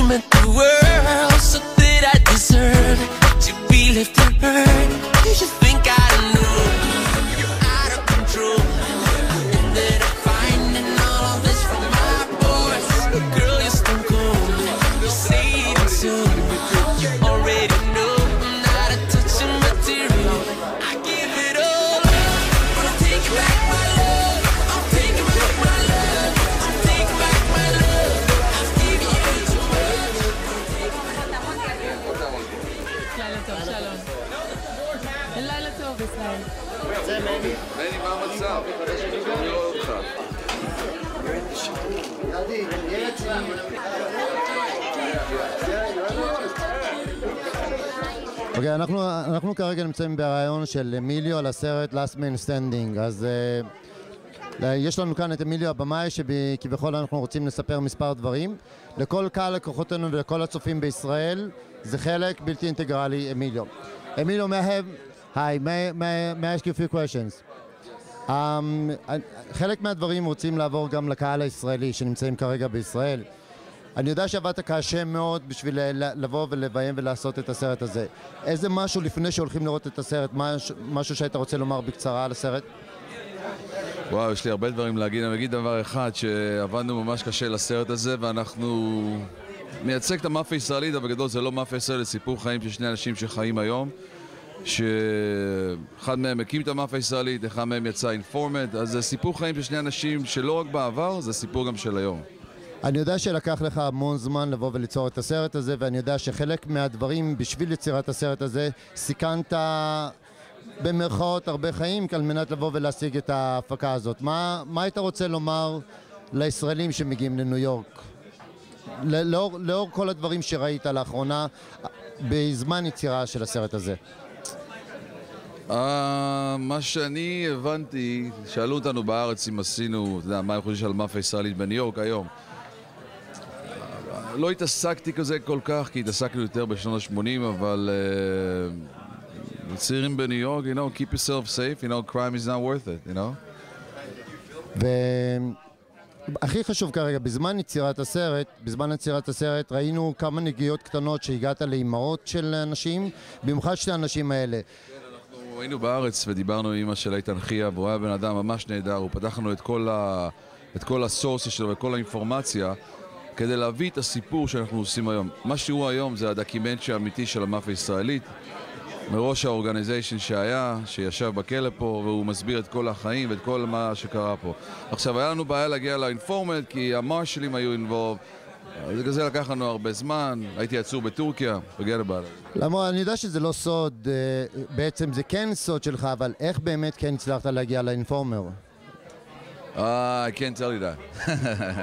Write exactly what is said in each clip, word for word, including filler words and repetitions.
meant the world, so that I deserve to be left unheard. You should think I know you're out of control. I ended up finding all of this from my voice. Girl, you're stone cold. You say it soon. You already know I'm not a touching material. I give it all up. Gonna take back my love. I'm taking back my love. I'm taking back my love. I've given you too much. לילה טוב, שלום. לילה טוב, ישראל. זה מני. מני, מה המצב? אני רואה אותך. ידי, ילד שלה. אוקיי, אנחנו, אנחנו כרגע נמצאים ברעיון של אמיליו על הסרט Last Man Standing. אז uh, יש לנו כאן את אמיליו הבמאי שכביכול אנחנו רוצים לספר מספר דברים. לכל קהל לקוחותינו ולכל הצופים בישראל זה חלק בלתי אינטגרלי. אמיליו. אמיליו, may I have... Hi, may, may, may I ask you a few questions? Um, חלק מהדברים רוצים לעבור גם לקהל הישראלי שנמצאים כרגע בישראל. אני יודע שעבדת קשה מאוד בשביל לבוא ולביים ולעשות את הסרט הזה. איזה משהו לפני שהולכים לראות את הסרט, משהו שהיית רוצה לומר בקצרה על הסרט? וואו, יש לי הרבה דברים להגיד. אני אגיד דבר אחד, שעבדנו ממש קשה לסרט הזה, ואנחנו מייצג את המאפיה הישראלית, אבל בגדול זה לא מאפיה ישראלית, זה סיפור חיים של שני אנשים שחיים היום, שאחד מהם הקים את המאפיה הישראלית, אחד מהם יצא אינפורמנט, אז זה סיפור חיים של שני אנשים שלא רק בעבר, זה סיפור גם של היום. אני יודע שלקח לך המון זמן לבוא וליצור את הסרט הזה, ואני יודע שחלק מהדברים בשביל יצירת הסרט הזה סיכנת במרכאות הרבה חיים על מנת לבוא ולהשיג את ההפקה הזאת. מה, מה היית רוצה לומר לישראלים שמגיעים לניו יורק? לאור, לאור כל הדברים שראית לאחרונה בזמן יצירה של הסרט הזה. Uh, מה שאני הבנתי, שאלו אותנו בארץ אם עשינו, אתה יודע, מה הם חושבים על מאפיה ישראלית בניו יורק היום. לא התעסקתי כזה כל כך, כי התעסקנו יותר בשנות ה-שמונים, אבל uh, צעירים בניו יורק, you know, keep yourself safe, you know, crime is not worth it, you know. והכי חשוב כרגע, בזמן יצירת הסרט, בזמן יצירת הסרט ראינו כמה נגיעות קטנות שהגעת לאימהות של אנשים, במיוחד שתי האנשים האלה. היינו בארץ ודיברנו עם אמא של איתן חיה, והוא היה בן אדם ממש נהדר, הוא פתח לנו את כל, ה... את כל הסורסס שלו וכל האינפורמציה כדי להביא את הסיפור שאנחנו עושים היום. מה שהוא היום זה הדוקימנטרי האמיתי של המאפיה הישראלית, מראש האורגניזיישן שהיה, שישב בכלא פה, והוא מסביר את כל החיים ואת כל מה שקרה פה. עכשיו, היה לנו בעיה להגיע לאינפורמנט כי המרשלים היו אינבולב, בגלל זה לקח לנו הרבה זמן, הייתי עצור בטורקיה, בגלל הבעיה. למה, אני יודע שזה לא סוד, בעצם זה כן סוד שלך, אבל איך באמת כן הצלחת להגיע לאינפורמר? אה, I can't tell you that.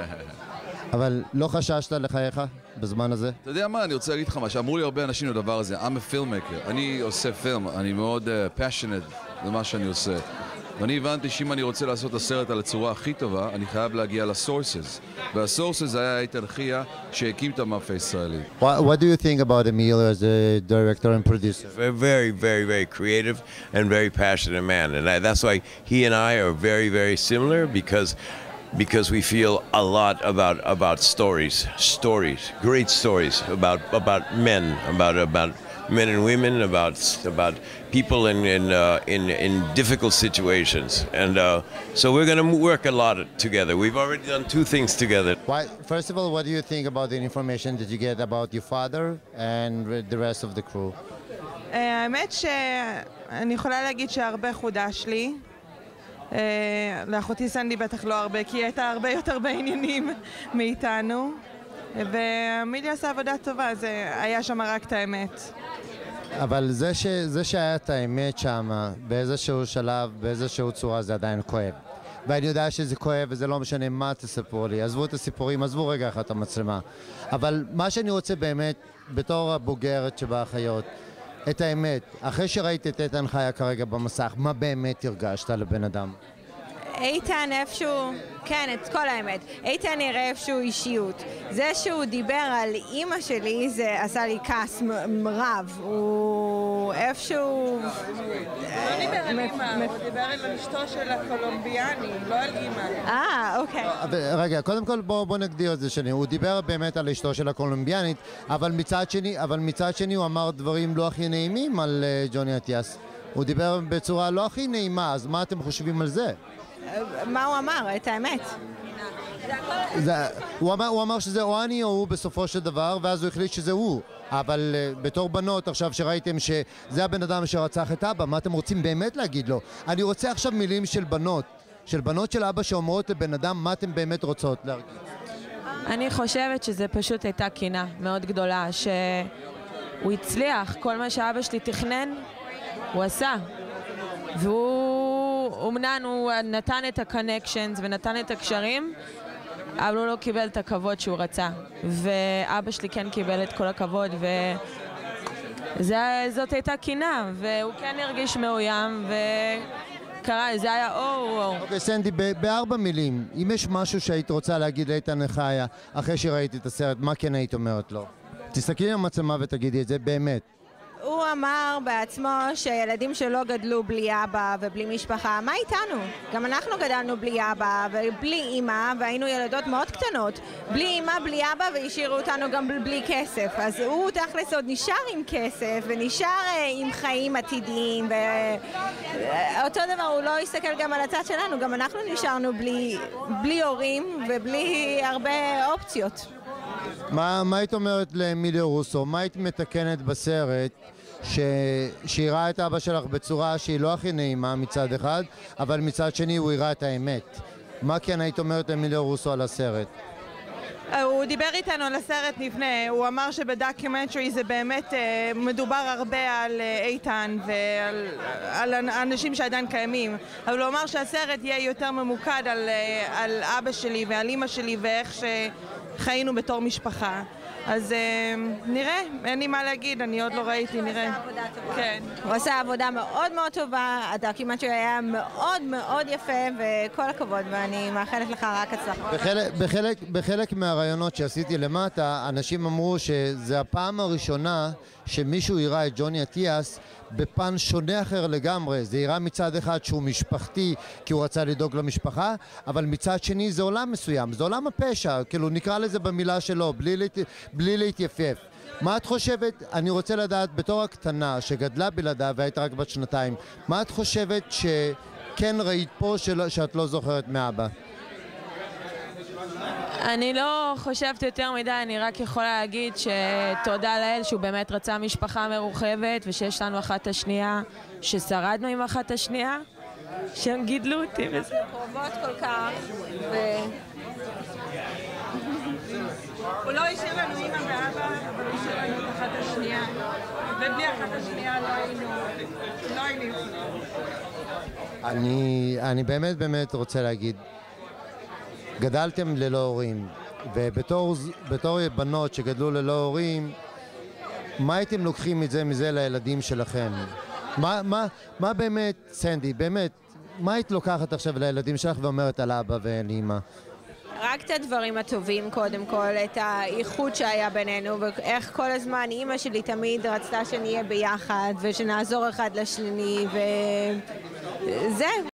אבל לא חששת לחייך בזמן הזה? אתה יודע מה, אני רוצה להגיד לך מה, שאמרו לי הרבה אנשים לדבר הזה, I'm a filmmaker, אני עושה פילם, אני מאוד uh, passionate במה שאני עושה. ואני הבנתי שאם אני רוצה לעשות את הסרט על הצורה הכי טובה, אני חייב להגיע לסורסס. והסורסס היה איתן חיה שהקים את המאפיה הישראלית. What, what do you think about Emilio as a director and producer? A very, very, very creative and very passionate man. And I, that's why he and I are very, very similar because because we feel a lot about about stories, stories, great stories about about men, about about men and women, about about people in in uh, in in difficult situations, and uh, so we're going to work a lot together. We've already done two things together. Why, first of all, what do you think about the information that you get about your father and the rest of the crew? האמת שאני יכולה להגיד שהרבה חודש לי. לאחותי סנדי בטח לא הרבה, כי היא הייתה הרבה יותר בעניינים מאיתנו, ואמיליה עשה עבודה טובה, זה היה שם רק את האמת. אבל זה, ש... זה שהיה את האמת שם, באיזשהו שלב, באיזשהו צורה, זה עדיין כואב. ואני יודע שזה כואב, וזה לא משנה מה תספרו לי. עזבו את הסיפורים, עזבו רגע אחת המצלמה. אבל מה שאני רוצה באמת, בתור הבוגרת שבאחיות, את האמת, אחרי שראית את איתן חיה כרגע במסך, מה באמת הרגשת לבן אדם? איתן איפשהו, כן, את כל האמת. איתן נראה איפשהו אישיות. זה שהוא דיבר על אימא שלי, זה עשה לי כעס רב. הוא איפשהו... הוא לא דיבר על אימא, הוא דיבר על אשתו של הקולומביאני, לא על אימא. אה, אוקיי. רגע, קודם כל בוא נגדיר את זה שני. הוא דיבר באמת על אשתו של הקולומביאנית, אבל מצד שני, אבל מצד שני הוא אמר דברים לא הכי נעימים על ג'וני אטיאס. הוא דיבר בצורה לא הכי נעימה, אז מה אתם חושבים על זה? מה הוא אמר? את האמת. זה, הוא, אמר, הוא אמר שזה או אני או הוא בסופו של דבר, ואז הוא החליט שזה הוא. אבל uh, בתור בנות, עכשיו שראיתם שזה הבן אדם שרצח את אבא, מה אתם רוצים באמת להגיד לו? אני רוצה עכשיו מילים של בנות, של בנות של אבא שאומרות לבן אדם מה אתם באמת רוצות להגיד. אני חושבת שזה פשוט הייתה קינה מאוד גדולה, שהוא הצליח, כל מה שאבא שלי תכנן, הוא עשה. והוא, אמנן, הוא נתן את הקונקשנס ונתן את הקשרים, אבל הוא לא קיבל את הכבוד שהוא רצה. ואבא שלי כן קיבל את כל הכבוד, וזאת הייתה קינה, והוא כן הרגיש מאוים, וקרה, זה היה אור אור. אוקיי, סנדי, בארבע מילים, אם יש משהו שהיית רוצה להגיד לאיתן נחיה, אחרי שראיתי את הסרט, מה כן היית אומרת לו? תסתכלי על המצלמה ותגידי את זה באמת. הוא אמר בעצמו שילדים שלא גדלו בלי אבא ובלי משפחה, מה איתנו? גם אנחנו גדלנו בלי אבא ובלי אמא, והיינו ילדות מאוד קטנות. בלי אמא, בלי אבא, והשאירו אותנו גם בלי כסף. אז הוא תכלס עוד נשאר עם כסף, ונשאר עם חיים עתידיים, ואותו דבר הוא לא יסתכל גם על הצד שלנו, גם אנחנו נשארנו בלי, בלי הורים ובלי הרבה אופציות. מה, מה היית אומרת לאמיליו רוסו? מה היית מתקנת בסרט ש... שהיא ראה את אבא שלך בצורה שהיא לא הכי נעימה מצד אחד, אבל מצד שני הוא הראה את האמת? מה כן היית אומרת לאמיליו רוסו על הסרט? הוא דיבר איתנו על הסרט לפני, הוא אמר שבדוקומנטרי זה באמת מדובר הרבה על איתן ועל על אנשים שעדיין קיימים, אבל הוא אמר שהסרט יהיה יותר ממוקד על, על אבא שלי ועל אמא שלי ואיך שחיינו בתור משפחה. אז נראה, אין לי מה להגיד, אני עוד לא ראיתי, נראה. כן. הוא עשה עבודה מאוד מאוד טובה, הדוקומנטרי היה מאוד מאוד יפה, וכל הכבוד, ואני מאחלת לך רק הצלחה. בחלק, בחלק, בחלק מהרעיונות שעשיתי למטה, אנשים אמרו שזה הפעם הראשונה שמישהו יראה את ג'וני אטיאס בפן שונה אחר לגמרי. זה יראה מצד אחד שהוא משפחתי כי הוא רצה לדאוג למשפחה, אבל מצד שני זה עולם מסוים, זה עולם הפשע, כאילו נקרא לזה במילה שלו, בלי, להת... בלי להתייפף. מה את חושבת, אני רוצה לדעת בתור הקטנה שגדלה בלעדה והיית רק בת שנתיים, מה את חושבת שכן ראית פה של... שאת לא זוכרת מאבא? אני לא חושבת יותר מדי, אני רק יכולה להגיד שתודה לאל שהוא באמת רצה משפחה מרוחבת ושיש לנו אחת השנייה, ששרדנו עם אחת השנייה, שהם גידלו אותי וזה. קרובות כל כך, ו... הוא לא השאיר לנו אמא ואבא, אבל הוא השאיר לנו את אחת השנייה, ובלי אחת השנייה לא היינו, לא היינו. אני, אני באמת באמת רוצה להגיד, גדלתם ללא הורים, ובתור בתור בנות שגדלו ללא הורים, מה הייתם לוקחים את זה מזה לילדים שלכם? מה, מה, מה באמת, סנדי, באמת, מה היית לוקחת עכשיו לילדים שלך ואומרת על אבא ועל אמא? רק את הדברים הטובים קודם כל, את האיחוד שהיה בינינו, ואיך כל הזמן אמא שלי תמיד רצתה שנהיה ביחד ושנעזור אחד לשני, וזה.